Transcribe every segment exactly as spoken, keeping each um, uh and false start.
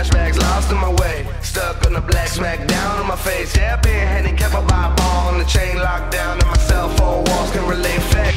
flashbacks lost in my way. Stuck on the black smack down on my face. Yeah, being handicapped by a ball on the chain locked down, and my cell phone walls can relay facts.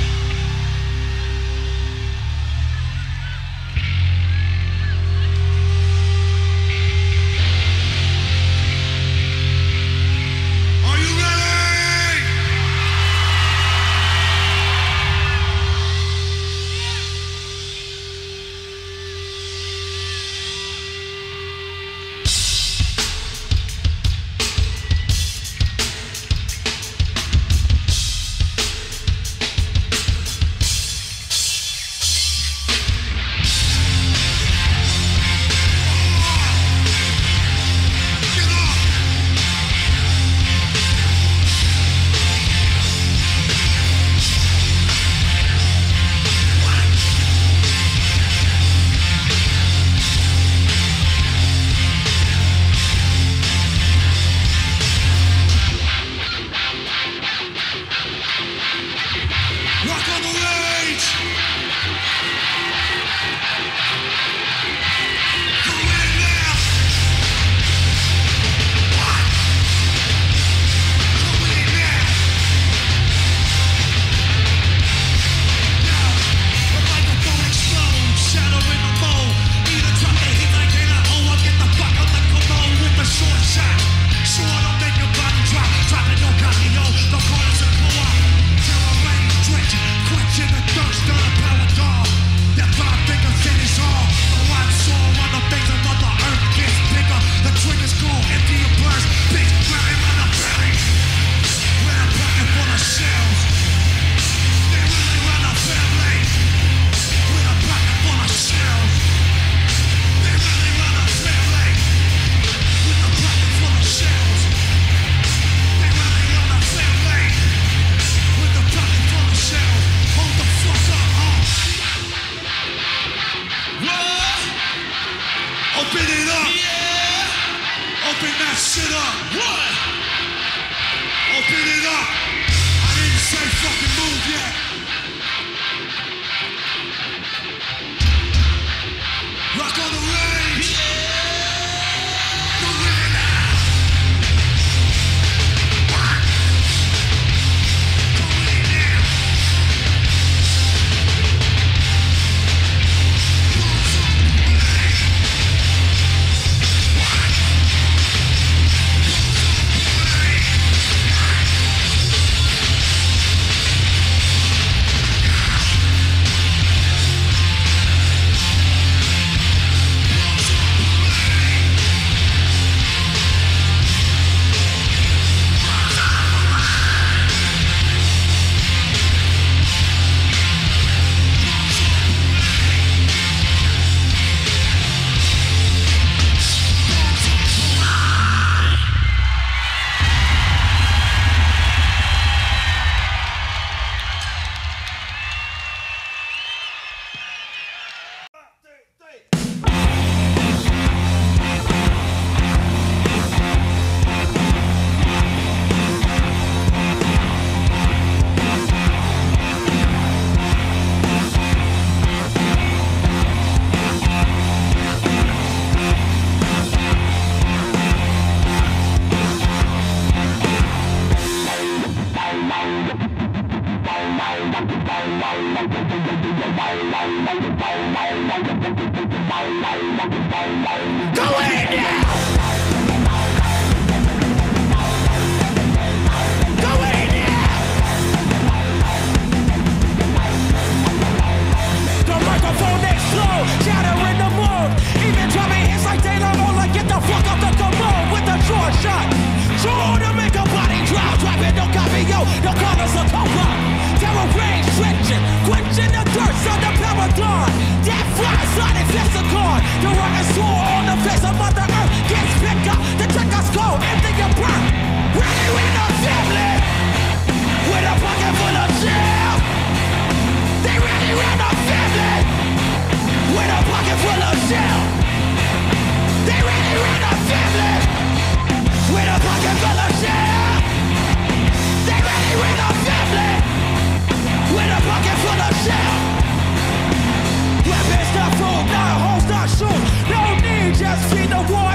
Weapons not food, not hoes, not shoes. No need, just feed the war.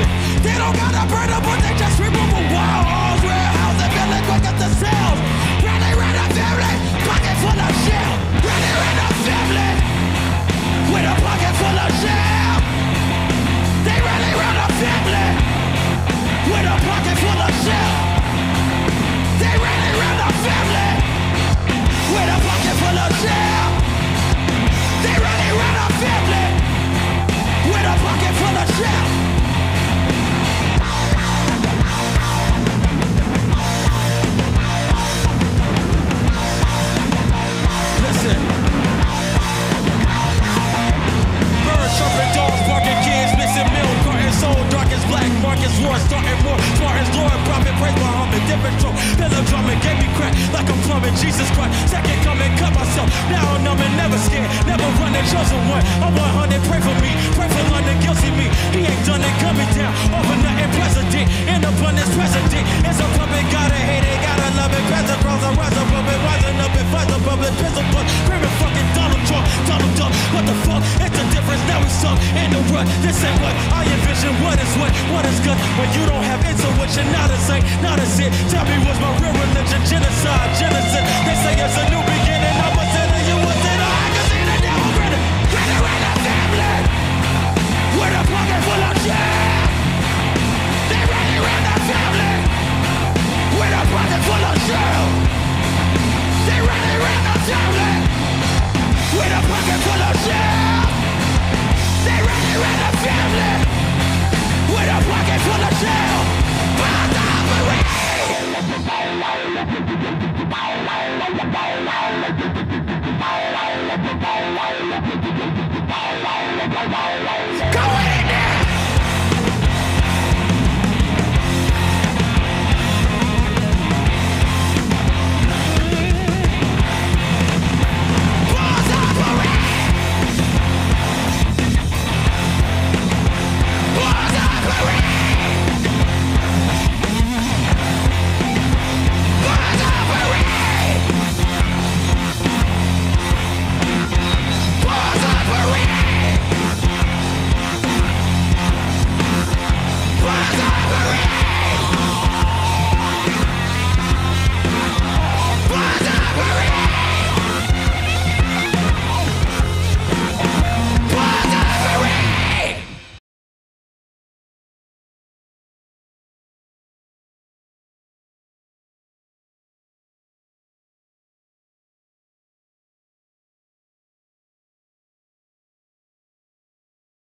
it. They don't gotta burn up, but they just remove a walls. Warehouse and building quick at the cells. Rally ran a family, pocket full of shell. Rally ran a family, with a pocket full of shell. They rally ran a family, with a pocket full of shell. They rally ran a family, with a pocket full of shell. They rally ran a family, with a pocket full of shell. Listen. Birds chirping, dogs barking, kids missing milk, carton soul, dark as black, Marcus war, starting more, smart as Lord, prophet, praise Muhammad, different stroke, pillow drumming, gave me crack like I'm plumbing, Jesus Christ, second coming, cut myself, now I'm numb and never scared, never running, chosen one, I'm one hundred, pray for me, pray for London, guilty me, he ain't done it, coming down, overnight and president, in abundance, president, it's a puppet, gotta hate it, gotta love it, peasant, bros, I rise up, puppet, rising up and fight the public, pistol, but screaming fucking Donald Trump, Donald Duck, what the fuck, it's the difference, now we suck in the rut, this ain't what I envision, what is what, what is good, when you don't have intuition, not a saint, not a sin, tell me what's my real religion, genocide, genocide, they say it's a new beginning, I'm a sinner, you a sinner, I can see the devil grinning, grinning around the family, with a pocket full of shit, they running around the family, with a pocket full of shit, they running around the family, with a pocket full of shit, they running around the family, with a pocket full of shell. But I'm